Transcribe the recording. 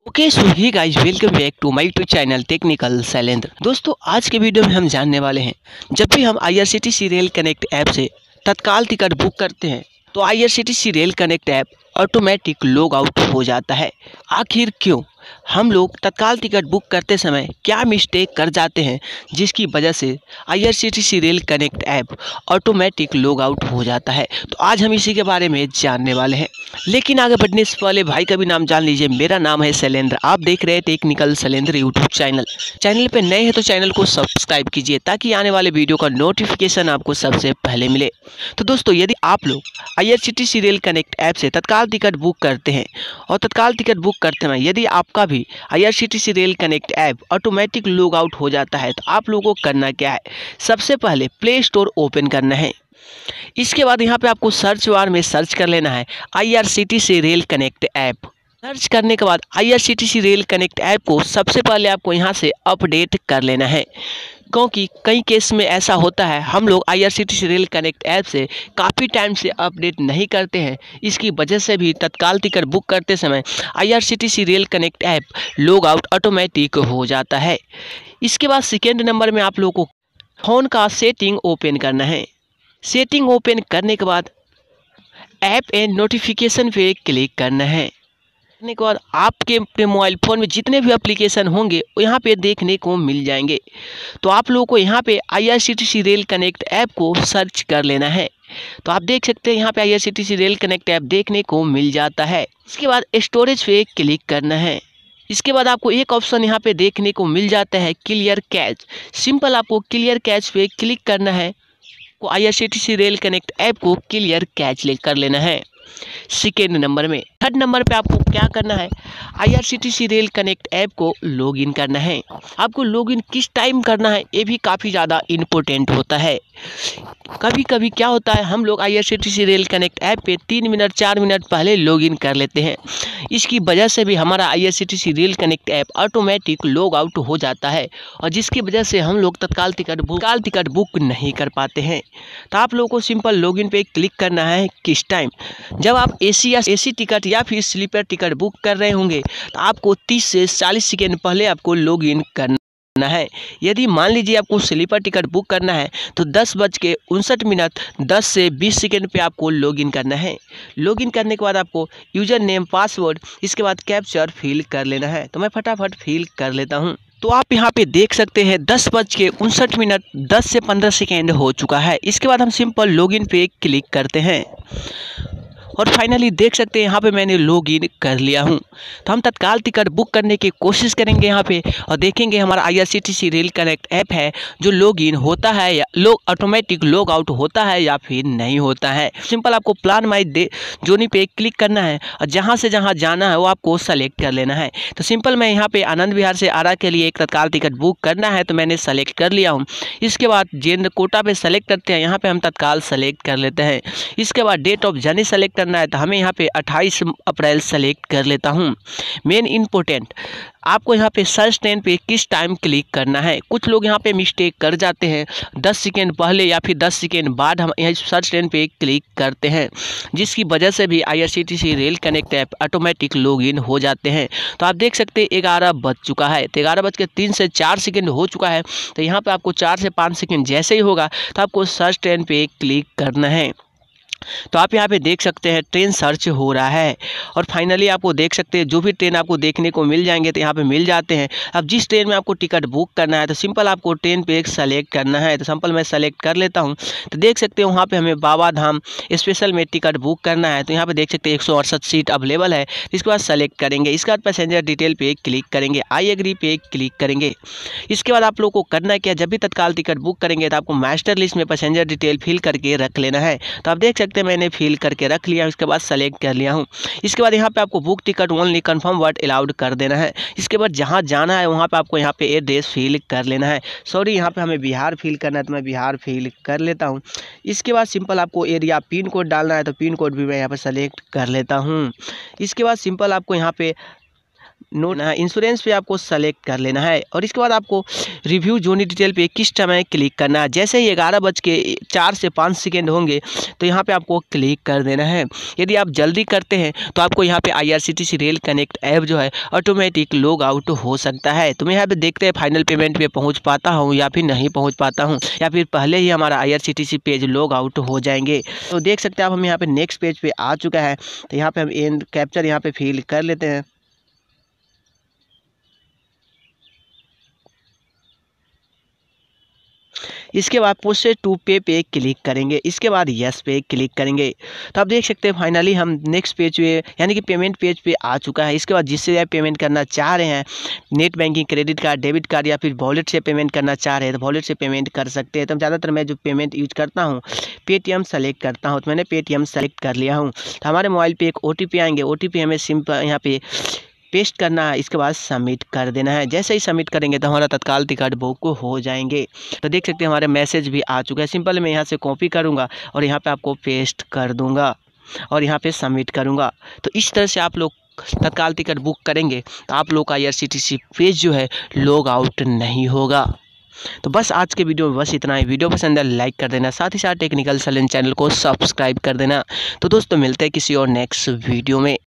Okay so hi guys welcome back to my YouTube channel technical Shailendra. दोस्तों आज के video में हम जानने वाले हैं, जब भी हम IRCTC रेल कनेक्ट ऐप से तत्काल टिकट बुक करते हैं तो IRCTC rail connect app automatic log out हो जाता है। आखिर क्यों? हम लोग तत्काल टिकट बुक करते समय क्या मिस्टेक कर जाते हैं जिसकी वजह से IRCTC rail connect app automatic log out हो जाता है? तो आज हम इसी के बारे में जानने वाले हैं। लेकिन आगे बढ़ने से पहले भाई का भी नाम जान लीजिए। मेरा नाम है शैलेंद्र, आप देख रहे हैं टेक्निकल शैलेंद्र यूट्यूब चैनल पे नए हैं तो चैनल को सब्सक्राइब कीजिए ताकि आने वाले वीडियो का नोटिफिकेशन आपको सबसे पहले मिले। तो दोस्तों यदि आप लोग IRCTC रेल कनेक्ट ऐप से तत्काल टिकट बुक करते हैं और तत्काल टिकट बुक करते हैं यदि आपका भी IRCTC rail connect app automatic log out हो जाता है तो आप लोगों को करना क्या है? सबसे पहले प्ले स्टोर ओपन करना है। इसके बाद यहाँ पे आपको सर्च बार में सर्च कर लेना है IRCTC rail connect app. Search करने के बाद IRCTC रेल कनेक्ट ऐप को सबसे पहले आपको यहाँ से अपडेट कर लेना है, क्योंकि कई केस में ऐसा होता है हम लोग IRCTC रेल कनेक्ट ऐप से काफ़ी टाइम से अपडेट नहीं करते हैं। इसकी वजह से भी तत्काल टिकट बुक करते समय IRCTC rail connect app log out automatic हो जाता है। इसके बाद सेकेंड नंबर में आप लोगों को फ़ोन का सेटिंग ओपन करना है। सेटिंग ओपन करने के बाद ऐप एंड नोटिफिकेशन पे क्लिक करना है। करने के बाद आपके अपने मोबाइल फ़ोन में जितने भी एप्लीकेशन होंगे वो यहाँ पे देखने को मिल जाएंगे। तो आप लोगों को यहाँ पे IRCTC रेल कनेक्ट ऐप को सर्च कर लेना है। तो आप देख सकते हैं यहाँ पे IRCTC रेल कनेक्ट ऐप देखने को मिल जाता है। इसके बाद स्टोरेज पे क्लिक करना है। इसके बाद आपको एक ऑप्शन यहाँ पे देखने को मिल जाता है क्लियर कैच। सिंपल आपको क्लियर कैच पे क्लिक करना है। को IRCTC रेल कनेक्ट ऐप को क्लियर कैच कर लेना है। सेकेंड नंबर में थर्ड नंबर पे आपको क्या करना है? IRCTC रेल कनेक्ट ऐप को लॉगिन करना है। आपको लॉगिन किस टाइम करना है ये भी काफ़ी ज़्यादा इम्पोर्टेंट होता है। कभी कभी क्या होता है हम लोग IRCTC रेल कनेक्ट ऐप पे 3 मिनट 4 मिनट पहले लॉगिन कर लेते हैं। इसकी वजह से भी हमारा IRCTC rail connect app automatic log out हो जाता है और जिसकी वजह से हम लोग तत्काल टिकट बुक नहीं कर पाते हैं। तो आप लोगों को सिंपल लॉगिन पे क्लिक करना है। किस टाइम? जब आप AC टिकट या फिर स्लीपर टिकट बुक कर रहे होंगे तो आपको 30 से 40 सेकेंड पहले आपको लॉगिन करना है। यदि मान लीजिए आपको स्लीपर टिकट बुक करना है तो 10:59 10 से 20 सेकेंड पे आपको लॉगिन करना है। लॉगिन करने के बाद आपको यूज़र नेम पासवर्ड इसके बाद कैप्चर फिल कर लेना है। तो मैं फटाफट फिल कर लेता हूँ। तो आप यहाँ पे देख सकते हैं 10:59 10 से 15 सेकेंड हो चुका है। इसके बाद हम सिंपल लॉगिन पे क्लिक करते हैं और फाइनली देख सकते हैं यहाँ पे मैंने लॉगिन कर लिया हूँ। तो हम तत्काल टिकट बुक करने की कोशिश करेंगे यहाँ पे और देखेंगे हमारा IRCTC रेल कनेक्ट ऐप है जो लॉगिन होता है या ऑटोमेटिक लॉग आउट होता है या फिर नहीं होता है। सिंपल आपको प्लान माई जोनी पे क्लिक करना है और जहाँ से जहाँ जाना है वो आपको सेलेक्ट कर लेना है। तो सिंपल मैं यहाँ पे आनंद विहार से आरा के लिए एक तत्काल टिकट बुक करना है तो मैंने सेलेक्ट कर लिया हूँ। इसके बाद जेनरल कोटा पे सेलेक्ट करते हैं, यहाँ पे हम तत्काल सेलेक्ट कर लेते हैं। इसके बाद डेट ऑफ जर्नी सेलेक्ट करना है तो हमें यहाँ पे 28 अप्रैल सेलेक्ट कर लेता हूँ। मेन इंपॉर्टेंट आपको यहाँ पे सर्च ट्रेन पे किस टाइम क्लिक करना है। कुछ लोग यहाँ पे मिस्टेक कर जाते हैं, 10 सेकेंड पहले या फिर 10 सेकेंड बाद हम यहाँ सर्च ट्रेन पे क्लिक करते हैं, जिसकी वजह से भी IRCTC rail connect app automatic login हो जाते हैं। तो आप देख सकते हैं 11 बज चुका है, तो 11:03 से 4 सेकेंड हो चुका है। तो यहाँ पर आपको 4 से 5 सेकेंड जैसे ही होगा तो आपको सर्च ट्रेन पे क्लिक करना है। तो आप यहाँ पे देख सकते हैं ट्रेन सर्च हो रहा है और फाइनली आपको देख सकते हैं जो भी ट्रेन आपको देखने को मिल जाएंगे तो यहाँ पे मिल जाते हैं। अब जिस ट्रेन में आपको टिकट बुक करना है तो सिंपल आपको ट्रेन पे एक सेलेक्ट करना है। तो सिंपल मैं सेलेक्ट कर लेता हूँ। तो देख सकते हैं वहाँ पे हमें बाबा धाम स्पेशल में टिकट बुक करना है। तो यहाँ पे देख सकते हैं 168 सीट अवेलेबल है। इसके बाद सेलेक्ट करेंगे। इसके बाद पैसेंजर डिटेल पे क्लिक करेंगे, आई एग्री पे क्लिक करेंगे। इसके बाद आप लोग को करना क्या, जब भी तत्काल टिकट बुक करेंगे तो आपको मास्टर लिस्ट में पैसेंजर डिटेल फिल करके रख लेना है। तो आप देख सकते हैं मैंने फिल करके रख लिया, इसके बाद सेलेक्ट कर लिया हूँ। इसके बाद यहाँ पे आपको book ticket only confirm word allowed कर देना है। इसके बाद जहाँ जाना है वहाँ पे आपको यहाँ पे एड्रेस फिल कर लेना है। सॉरी यहाँ पे हमें बिहार फिल करना है तो मैं बिहार फिल कर लेता हूँ। इसके बाद सिंपल आपको एरिया पिन कोड डालना है तो पिन कोड भी मैं यहाँ पे सेलेक्ट कर लेता हूँ। इसके बाद सिंपल आपको यहाँ पे नोट इंश्योरेंस पे आपको सेलेक्ट कर लेना है और इसके बाद आपको रिव्यू जोनी डिटेल पे किस समय क्लिक करना है। जैसे ही 11:04 से 5 सेकेंड होंगे तो यहाँ पे आपको क्लिक कर देना है। यदि आप जल्दी करते हैं तो आपको यहाँ पे IRCTC रेल कनेक्ट ऐप जो है ऑटोमेटिक लॉग आउट हो सकता है। तो मैं यहाँ पे देखते हैं फाइनल पेमेंट पे पहुँच पाता हूँ या फिर नहीं पहुँच पाता हूँ, या फिर पहले ही हमारा IRCTC पेज लॉग आउट हो जाएंगे। तो देख सकते हैं आप हम यहाँ पे नेक्स्ट पेज पे आ चुका है। तो यहाँ पे हम एंड कैप्चर यहाँ पे फिल कर लेते हैं। इसके बाद प्रोसेस टू पे पे क्लिक करेंगे, इसके बाद यस पे क्लिक करेंगे। तो आप देख सकते हैं फाइनली हम नेक्स्ट पेज पे यानी कि पेमेंट पेज पे आ चुका है। इसके बाद जिससे आप पेमेंट करना चाह रहे हैं, net banking, credit card, debit card या फिर वॉलेट से पेमेंट करना चाह रहे हैं तो वॉलेट से पेमेंट कर सकते हैं। तो ज़्यादातर मैं जो पेमेंट यूज करता हूँ पेटीएम सेलेक्ट करता हूँ, तो मैंने पेटीएम सेलेक्ट कर लिया हूँ। तो हमारे मोबाइल पे एक OTP आएंगे, OTP हमें सिंपल यहाँ पे पेस्ट करना है, इसके बाद सबमिट कर देना है। जैसे ही सबमिट करेंगे तो हमारा तत्काल टिकट बुक हो जाएंगे। तो देख सकते हैं हमारे मैसेज भी आ चुका है। सिंपल मैं यहाँ से कॉपी करूँगा और यहाँ पे आपको पेस्ट कर दूँगा और यहाँ पे सबमिट करूँगा। तो इस तरह से आप लोग तत्काल टिकट बुक करेंगे तो आप लोग का IRCTC पेज जो है लॉग आउट नहीं होगा। तो बस आज के वीडियो में बस इतना ही। वीडियो पसंद है लाइक कर देना, साथ ही साथ टेक्निकल सैलेंट चैनल को सब्सक्राइब कर देना। तो दोस्तों मिलते हैं किसी और नेक्स्ट वीडियो में।